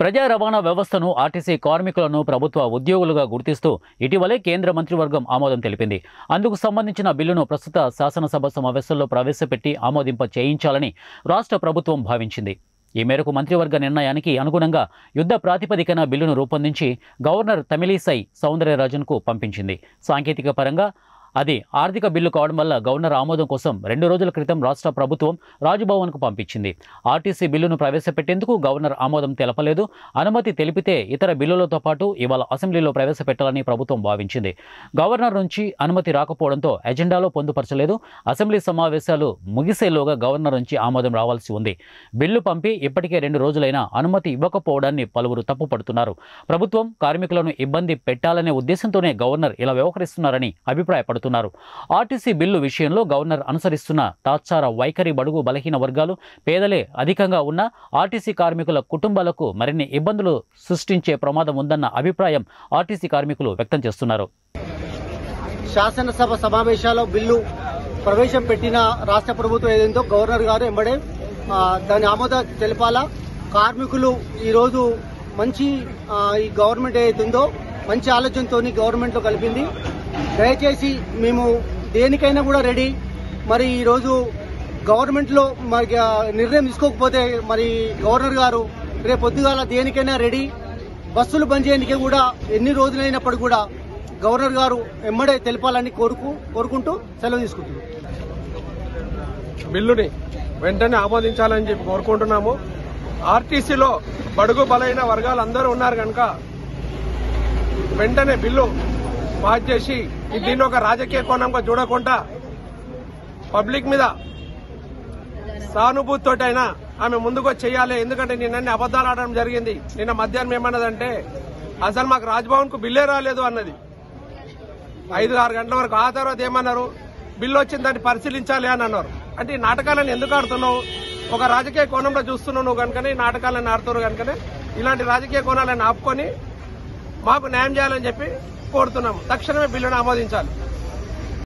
ప్రజా రవాణా వ్యవస్థను ఆర్టీసీ కార్మికులను ప్రభుత్వ ఉద్యోగులుగా గుర్తిస్తూ ఇటీవలే కేంద్ర మంత్రివర్గం ఆమోదం తెలిపింది. అందుకు సంబంధించిన బిల్లును ప్రస్తుత శాసనసభ సమావేశంలో ప్రవేశపెట్టి ఆమోదింప చేయించాలని రాష్ట్ర ప్రభుత్వం భావించింది. ఈ మేరకు మంత్రివర్గ నిర్ణయానికి అనుగుణంగా యుద్ధ ప్రాతిపదికన బిల్లును రూపొందించి గవర్నర్ తమిళిసై సౌందరరాజన్కు పంపించింది. సాంకేతిక పరంగా అది ఆర్థిక బిల్లు కావడం వల్ల గవర్నర్ ఆమోదం కోసం 2 రోజుల క్రితం రాష్ట్ర ప్రభుత్వం రాజ్భవన్కు పంపించింది. ఆర్టీసీ బిల్లును ప్రవేశపెట్టేందుకు గవర్నర్ ఆమోదం తెలపలేదు. అనుమతి తెలిపితే ఇతర బిల్లులతో పాటు ఇవాళ అసెంబ్లీలో ప్రవేశపెట్టాలని ప్రభుత్వం భావించింది. గవర్నర్ నుంచి అనుమతి రాకపోవడంతో ఎజెండాలో పొందుపరచలేదు. అసెంబ్లీ సమావేశాలు ముగిసేలోగా గవర్నర్ నుంచి ఆమోదం రావాల్సి ఉంది. బిల్లు పంపి ఇప్పటికే 2 రోజులైనా అనుమతి ఇవ్వకపోవడాన్ని పలువురు తప్పుపడుతున్నారు. ప్రభుత్వం కార్మికులను ఇబ్బంది పెట్టాలనే ఉద్దేశంతోనే గవర్నర్ ఇలా వ్యవహరిస్తున్నారని అభిప్రాయపడుతున్నారు. ఆర్టీసీ బిల్లు విషయంలో గవర్నర్ అనుసరిస్తున్న తాత్సార వైఖరి బడుగు బలహీన వర్గాలు, పేదలే అధికంగా ఉన్న ఆర్టీసీ కార్మికుల కుటుంబాలకు మరిన్ని ఇబ్బందులు సృష్టించే ప్రమాదం ఉందన్న అభిప్రాయం ఆర్టీసీ కార్మికులు వ్యక్తం చేస్తున్నారు. శాసనసభ సమావేశాల్లో బిల్లు ప్రవేశపెట్టిన రాష్ట్ర ప్రభుత్వం ఏదైందో గవర్నర్ గారు ఎంబడే దాని ఆమోదం తెలపాలా. కార్మికులు ఈరోజు మంచి ఈ గవర్నమెంట్ ఏదైతుందో మంచి ఆలోచనతో గవర్నమెంట్ లో కలిపింది. దయచేసి మేము దేనికైనా కూడా రెడీ. మరి ఈరోజు గవర్నమెంట్ లో మరి నిర్ణయం తీసుకోకపోతే మరి గవర్నర్ గారు రేపు పొద్దుగాల దేనికైనా రెడీ. బస్సులు బంద్ చేయడానికి కూడా ఎన్ని రోజులైనప్పుడు కూడా గవర్నర్ గారు ఎమ్మడే తెలపాలని కోరుకుంటూ సెలవు తీసుకుంటున్నాం. బిల్లుని వెంటనే ఆమోదించాలని చెప్పి కోరుకుంటున్నాము. ఆర్టీసీలో బడుగు బలైన వర్గాలు అందరూ ఉన్నారు కనుక వెంటనే బిల్లు పాస్ చేసి దీన్ని ఒక రాజకీయ కోణంగా చూడకుండా పబ్లిక్ మీద సానుభూతితోటైనా ఆమె ముందుకు చేయాలి. ఎందుకంటే నిన్న అబద్దాలు ఆడడం జరిగింది. నిన్న మధ్యాహ్నం ఏమన్నదంటే అసలు మాకు రాజ్భవన్ కు బిల్లే రాలేదు అన్నది. 5-6 గంటల వరకు. ఆ తర్వాత ఏమన్నారు, బిల్లు వచ్చిందని పరిశీలించాలి అని అన్నారు. అంటే ఈ నాటకాలను ఎందుకు ఆడుతున్నావు? ఒక రాజకీయ కోణంలో చూస్తున్నావు నువ్వు కనుకనే ఈ నాటకాలను ఆడుతున్నారు కనుకనే ఇలాంటి రాజకీయ కోణాలను ఆపుకొని మాకు న్యాయం చేయాలని చెప్పి కోరుతున్నాము. తక్షణమే బిల్లును ఆమోదించాలి.